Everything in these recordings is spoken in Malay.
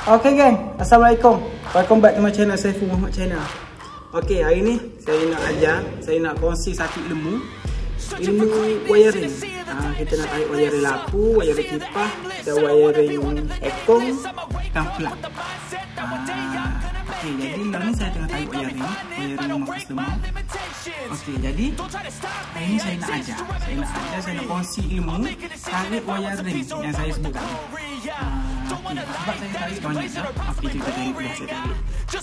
Okay geng, Assalamualaikum. Welcome back to my channel, Saiful Muhammad channel. Okay, hari ni saya nak kongsi satu ilmu wiring. Kita nak tarik wiring lampu, wiring kipas dan wiring aircon dan plug. Okay, jadi hari ni saya tengah tarik wiring makas lemah. Okay, jadi hari ni saya nak ajar, saya nak kongsi ilmu tarik wiring yang saya sebut tadi. Okay, sebab saya tarik banyak dah. Okay, kita tarik dulu, saya tarik.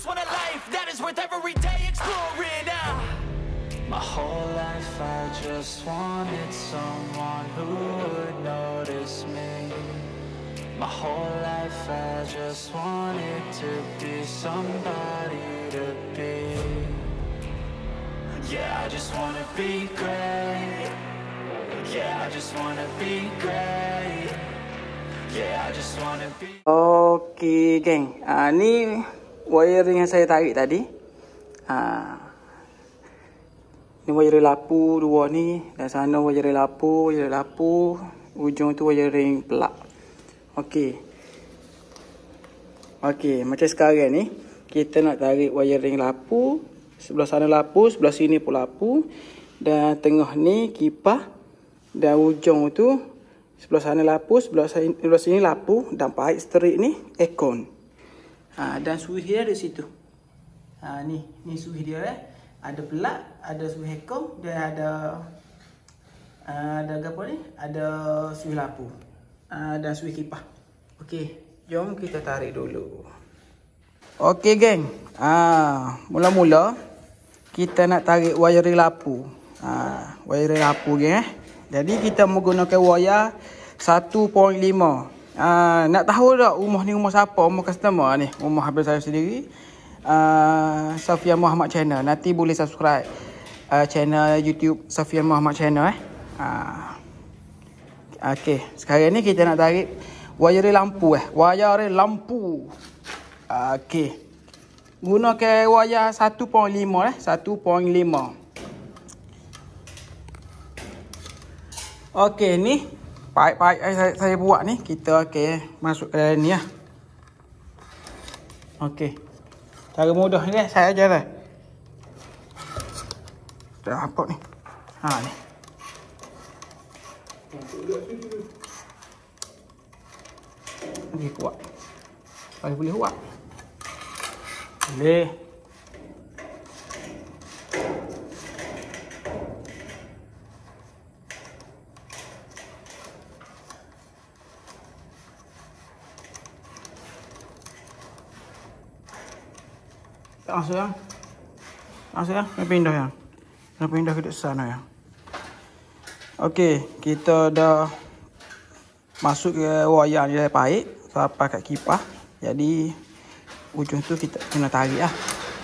My whole life I just wanted someone who would notice me. My whole life I just wanted to be somebody to be. Yeah, I just wanna be great. Yeah, I just wanna be great. Yeah, I just wanna be. Okay geng, ni wiring yang saya tarik tadi. Ni wiring lampu dua ni, dan sana wiring lampu, ujung tu wiring plug. Okey. Okey, macam sekarang ni kita nak tarik wiring lampu, sebelah sana lampu, sebelah sini pun lampu, dan tengah ni kipas, dan ujung tu sebelah sana lampu, sebelah sini lampu, dan paip sterik ni aircon. Dan switch dia ada situ. Ni switch dia Ada plug, ada switch aircon, dan ada apa ni? Ada switch lampu. Dan switch kipas. Okey, jom kita tarik dulu. Okey geng. Mula-mula kita nak tarik wiring lampu. Wiring lampu geng. Jadi kita menggunakan wire 1.5. Nak tahu tak rumah ni rumah siapa? Rumah customer ni. Rumah habis saya sendiri. Safian Muhammad channel. Nanti boleh subscribe channel YouTube Safian Muhammad channel Okey, sekarang ni kita nak tarik wiring lampu wiring lampu. Okey. Gunakan wire 1.5 1.5. Okey, ni paip-paip saya buat ni kita masuk ke dalam ni . Okey. Cara mudah ni saya ajar dah. Dah apa ni? Ni. Lagi kuat. Boleh kuat. Boleh. Langsung pindah yang. Kena pindah ke sana yang. Okey, kita dah masuk ke wayar ni dari paip sampai kat kipas. Jadi ujung tu kita kena tarik lah.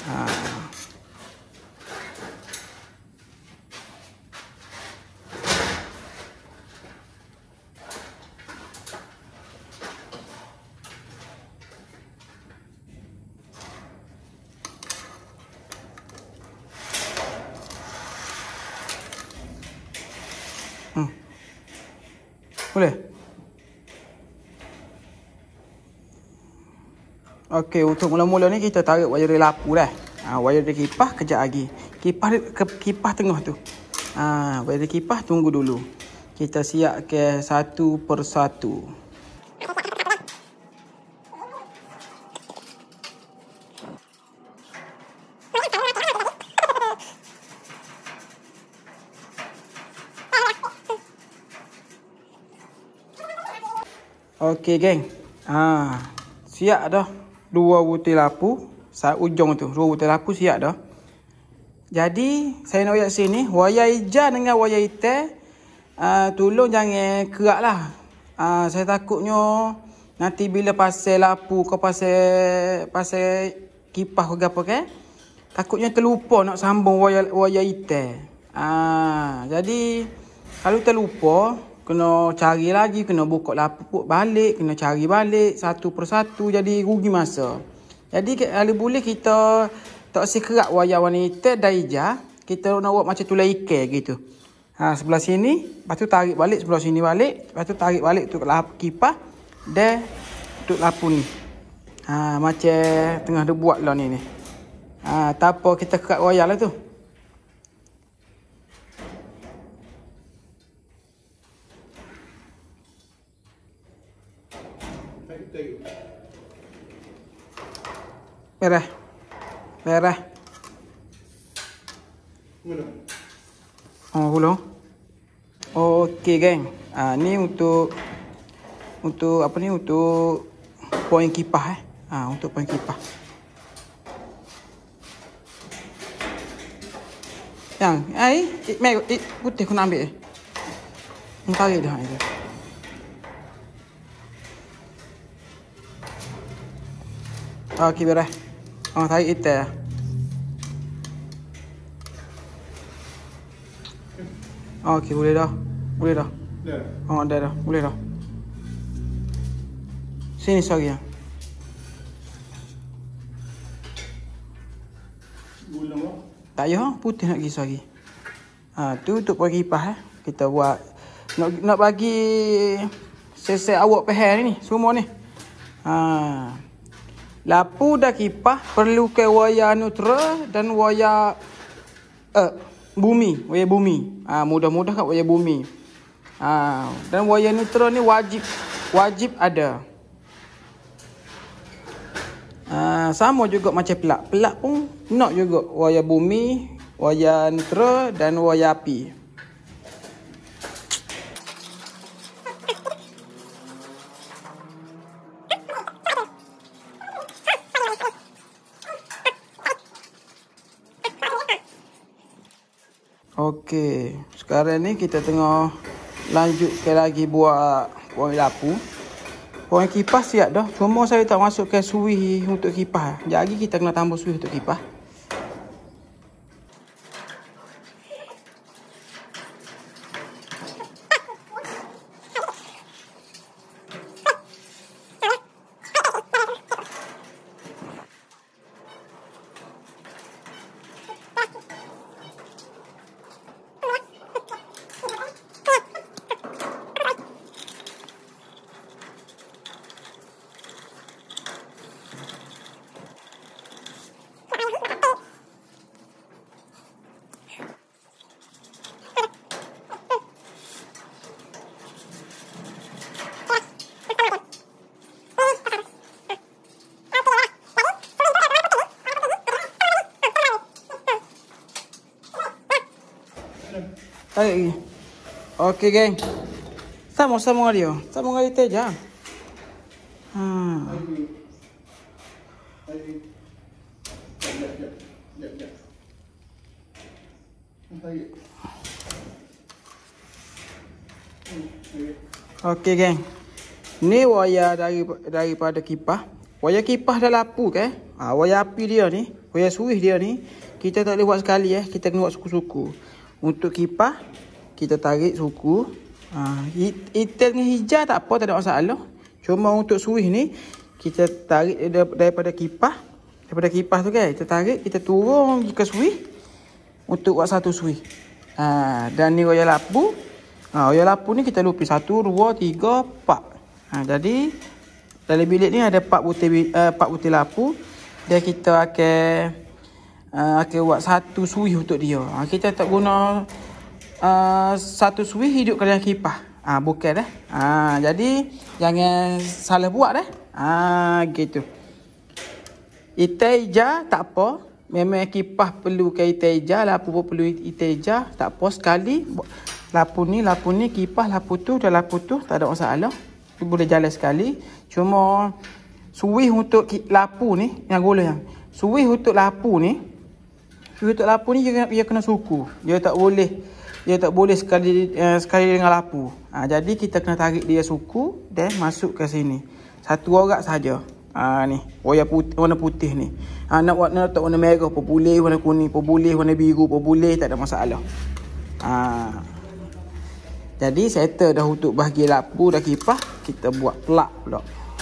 Boleh? Okey, untuk mula-mula ni kita tarik wiring lampu dah. Wiring kipas kejap lagi. Kipas tengah tu. Wiring kipas tunggu dulu. Kita siap ke satu persatu. Okey geng. Siap dah. Dua butir lampu. Ujung tu. Dua butir lampu siap dah. Jadi saya nak ayat sini. Wayar hijau dengan wayar hitam. Tolong jangan kerak lah. Saya takutnya nanti bila pasal lampu kau pasal kipas ke apa kan. Takutnya terlupa nak sambung wayar hitam. Jadi kalau terlupa, kena cari lagi, kena buka lampu balik, kena cari balik satu persatu, jadi rugi masa. Jadi kalau boleh kita tak sekerak wayar warna hitam dan hijau, kita nak buat macam tulai ikan gitu. Sebelah sini, lepas tu tarik balik, sebelah sini balik, lepas tu tarik balik untuk kipas dan untuk lampu ni. Macam tengah dia buat lah ni. Tak apa, kita kat wayar lah tu. Beres. Belum. Okey geng. Ni untuk apa ni, untuk poin kipas untuk poin kipas. Yang putih aku nak ambil. Tarik dah ni. Okey, beres. Tarik hitam. Okey, boleh dah. Dah. Dah. Boleh dah. Sini sorry ya. Tak payah, putih nak pergi lagi. Tu untuk poin kipas kita buat. Nak bagi set awak pahal ni semua ni. Lapu dah kipas perlukan wayar neutral dan wayar bumi, wayar bumi. Mudah-mudah kat wayar bumi. Dan wayar neutral ni wajib ada. Sama juga macam pelak. Pelak pun nak juga wayar bumi, wayar neutral dan wayar api. Okey, sekarang ni kita tengah lanjutkan lagi buat poin lapu. Poin kipas siap dah. Cuma saya tak masukkan suih untuk kipas. Jadi kita kena tambah suih untuk kipas. Tarik lagi. Okey geng. Sama-sama dia. Sama dengan dia je. Okey geng. Ni wayar daripada kipas. Wayar kipas dah lapu ke? Wayar api dia ni, wayar suih dia ni, kita tak boleh buat sekali kita kena buat suku-suku. Untuk kipas kita tarik suku. Hitam dengan hijau tak apa, tak ada masalah. Cuma untuk suih ni kita tarik daripada kipas. Daripada kipas tu kan, kita tarik, kita turun ke suih untuk buat satu suih. Dan ni wayar lapu. Wayar lapu ni kita lupis 1, 2, 3, 4. Jadi dalam bilik ni ada 4 butir lapu. Dan kita akan buat satu suih untuk dia. Kita tak guna satu suih hidupkan dalam kipas. Bukan dah. Jadi jangan salah buat dah. Gitu. Hitam hijau tak apa. Memang kipas perlukan hitam hijau, lapu pun perlu hitam hijau, tak apa sekali. Lapu ni kipas, lapu tu dan lapu tu tak ada masalah. Boleh jalan sekali. Cuma suih untuk lapu ni yang gula yang. Suih untuk lapu ni dia kena suku. Dia tak boleh sekali dengan lapu. Jadi kita kena tarik dia suku dan masuk ke sini. Satu orang saja. Ni wayar putih, warna putih ni. Nak tak warna merah pun boleh, warna kuning pun boleh, warna biru pun boleh, tak ada masalah. Jadi settle dah untuk bahagian lapu dah kipas, kita buat pelak pula.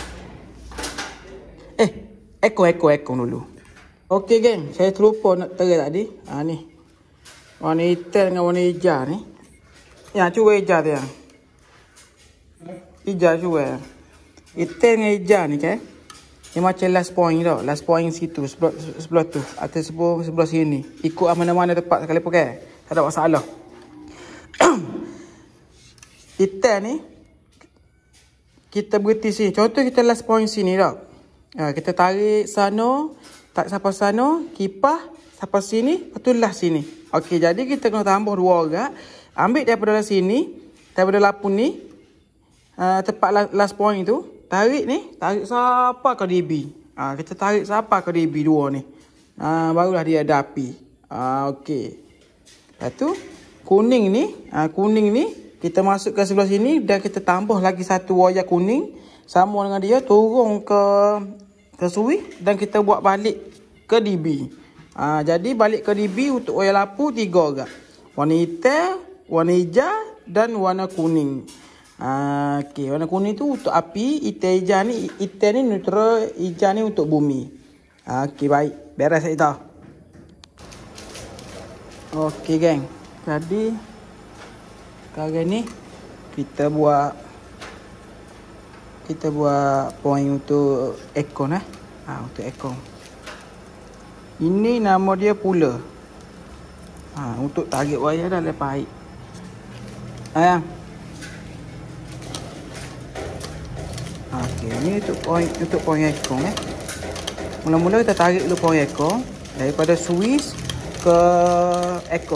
Ekor dulu. Okey geng, saya terlupa nak terai tadi. Ni. Warna hitam dengan warna hijau ni. Yang cuba hijau tu yang. Hijau cuba. Hitam dengan hijau ni kan. Ni macam last point tau. Last point situ. Sebelah tu. Atas sebelah sini. Ikut mana-mana tempat sekali pakai. Tak ada masalah. Kita ni. Kita berhenti sini. Contoh kita last point sini tau. Kita tarik sana. Tak sampai sana. Kipas. Sampai sini. Lepas tu last sini. Okey. Jadi kita kena tambah 2 orang. Ambil daripada sini. Daripada lapu ni. Tempat last point tu. Tarik ni, tarik sampai ke DB. Kita tarik sampai ke DB 2 ni. Barulah dia ada api. Okey. Lepas tu, kuning ni kita masukkan sebelah sini dan kita tambah lagi satu wayar kuning sama dengan dia turun ke switch dan kita buat balik ke DB. Jadi balik ke DB untuk wayar lapu 3 orang. Warna hitam, warna hijau dan warna kuning. Okey, warna kuning tu untuk api, hitam ni neutral, hijau ni untuk bumi. Okey, baik. Beres saya tahu. Okey, geng. Jadi sekarang ni kita buat point untuk aircon untuk aircon. Ini nama dia pula. Untuk tarik wayar dah lepas air. Okey, ni untuk point aircon Mula-mula kita tarik dulu point aircon daripada switch ke aircon.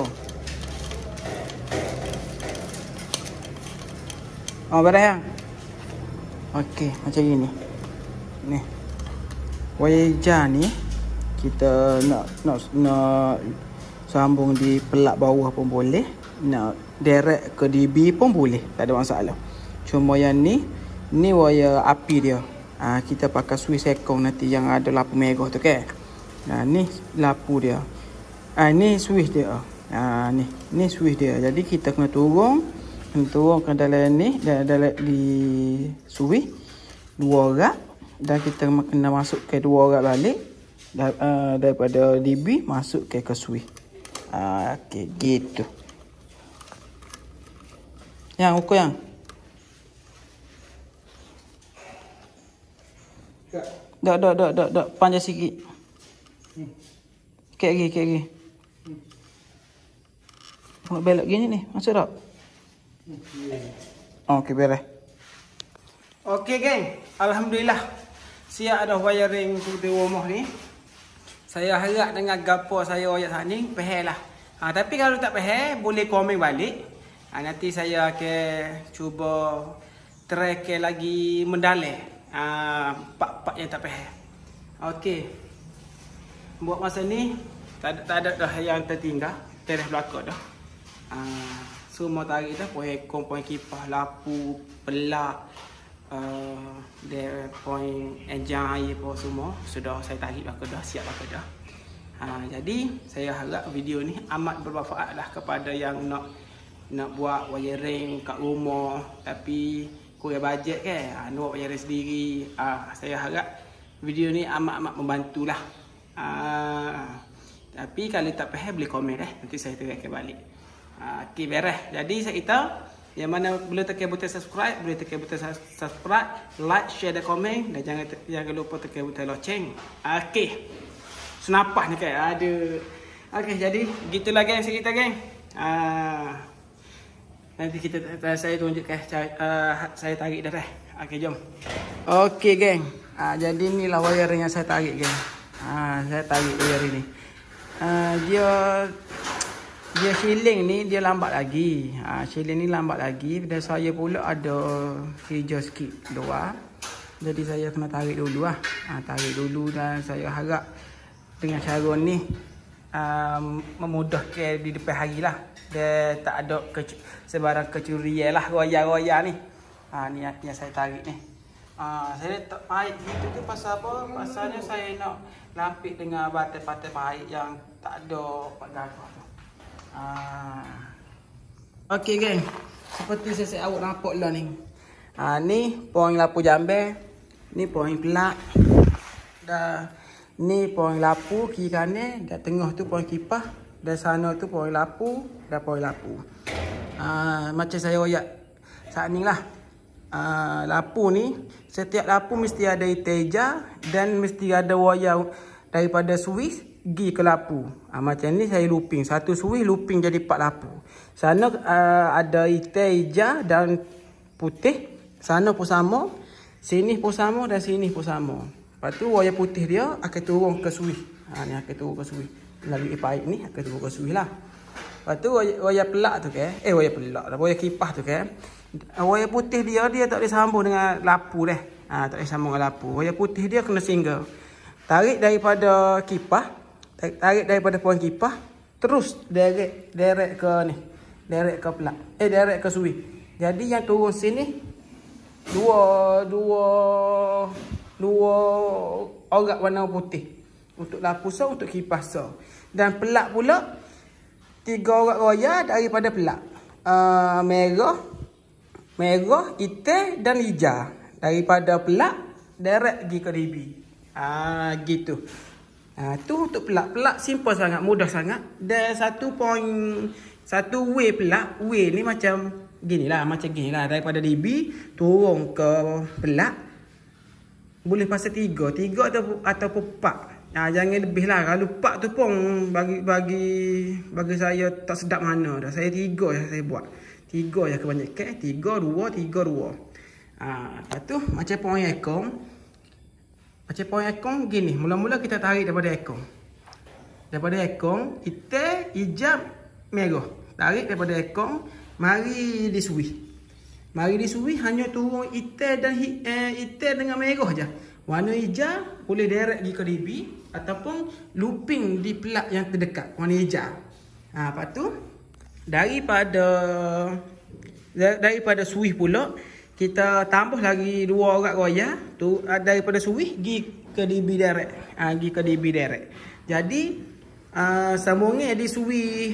Beres ya? Okey, macam ini. Ni. Wayar hijau ni kita nak sambung di pelak bawah pun boleh, nak direct ke DB pun boleh, tak ada masalah. Cuma yang ni wayar api dia. Kita pakai switch aircon nanti yang ada lampu merah tu kan. Ni lampu dia. Ni switch dia. Ni switch dia. Jadi kita kena turun ke dalam ni, dalam di switch 2 orang dan kita kena masuk ke 2 orang balik daripada DB masuk ke switch. Okey, gitu. Yang ukur yang Dak. Panjang sikit. Sikit lagi. Nak belok gini ni. Masuk tak? Okey, beres. Okey, geng. Alhamdulillah. Siap ada wiring untuk di rumah ni. Saya harap dengan gapo saya ayat saat ni, faham lah. Tapi kalau tak faham, boleh komen balik. Nanti saya akan cuba track lagi mendalam. Pak yang tak faham. Okey. Buat masa ni tak ada dah yang tertinggal, teres belakang dah. Semua tarik dah, poin kipas, lapu, pelak, poin enjin air pun semua sudah saya tarik belakang dah, siap belakang dah. Jadi saya harap video ni amat bermanfaat lah kepada yang nak buat wiring kat rumah tapi kurang bajet kan, nak buat wiring sendiri. Saya harap video ni amat membantulah. Tapi kalau tak faham boleh komen nanti saya terangkan balik. Okey, beres. Jadi saya kata yang mana boleh tekan butang subscribe, boleh tekan butang subscribe, like, share dan komen dan jangan lupa tekan butang loceng. Okey. Senapah ni kan ada. Okey, jadi gitulah geng cerita geng. Nanti saya tunjukkan saya tarik dah. Okey, jom. Okey geng. Jadi inilah wiring yang saya tarik geng. Saya tarik wiring ni. Dia shilling ni dia lambat lagi. Shilling ni lambat lagi dan saya pula ada hijau sikit luar. Jadi saya kena tarik dulu tarik dulu dan saya harap dengan cara ni memudahkan di depan hari lah. Dia tak ada sebarang kecurian lah wayar-wayar ni. Ni yang saya tarik ni. Saya tak paik gitu tu pasal apa? Pasalnya saya nak lapik dengan batai-batai paik yang tak ada gagah tu. Okey geng. Seperti saya awak nampak lah ni. Ni poin lampu jambe, ni poin pelak. Dan ni poin lampu kiri kanan, dan tengah tu poin kipas, dan sana tu poin lampu dan poin lampu. Macam saya royak saat ni lah. lapu ni, setiap lapu mesti ada iteja dan mesti ada wayar daripada suis pergi ke lapu. Macam ni saya looping. Satu suis looping jadi 4 lapu. Sana ada iteja dan putih. Sana pun sama. Sini pun sama dan sini pun sama. Lepas tu wayar putih dia akan turun ke suis. Ni akan turun ke suis. Melalui pipe ni akan turun ke suis lah. Lepas tu wayar pelak tu kan. Wayar pelak dah. Wayar kipas tu kan. Wayar putih dia tak boleh sambung dengan lapu dah. Tak boleh sambung dengan lapu. Wayar putih dia kena single. Tarik daripada kipas. Tarik daripada pohon kipas. Terus direct ke ni. Direct ke pelak. Direct ke suis. Jadi yang turun sini. Dua orak warna putih. Untuk lapu so, untuk kipas so. Dan pelak pula. 3 orak roya daripada pelak. Merah, hitam dan hijau. Daripada pelak, direct pergi ke DB. Gitu. Tu untuk pelak. Pelak simple sangat, mudah sangat. Dan 1 way pelak. Way ni macam ginilah. Daripada DB, turun ke pelak. Boleh pasal 3 ataupun 4. Jangan lebih lah. Kalau 4 tu pun bagi saya tak sedap mana dah. Saya 3 je saya buat. 3 je kebanyakan. 3, 2. Lepas tu macam pohon ekong. Macam pohon ekong gini. Mula-mula kita tarik daripada ekong. Daripada ekong, hitam, hijau, merah. Tarik daripada ekong, mari disuih. Hanya turun hitam dengan merah je. Warna hijau boleh direct pergi ke DB ataupun looping di pelak yang terdekat warna hijau. Lepas tu daripada suis pula kita tambah lagi 2 orak roya tu daripada suis pergi ke DB direct. Jadi sambungnya di suis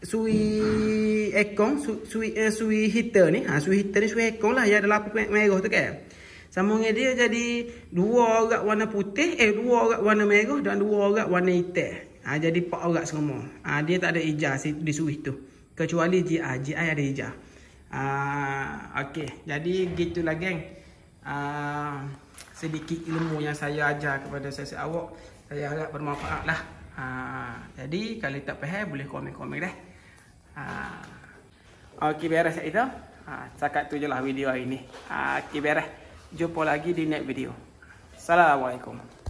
ekong, suis hitam ni. Suis hitam ni suis ekong lah yang ada lapu merah tu kan. Sambungnya dia jadi 2 orak warna putih, 2 orak warna merah dan 2 orak warna hitam. Jadi 4 orak semua. Dia tak ada hijau di suis tu. Kecuali GI ada hijau. Okey, jadi gitulah geng. Sedikit ilmu yang saya ajar kepada sahabat awak. Saya harap bermanfaat lah. Jadi kalau tak faham boleh komen-komen dah. Okey, beres itu. Cakap tu je lah video hari ni. Okey, beres. Jumpa lagi di next video. Assalamualaikum.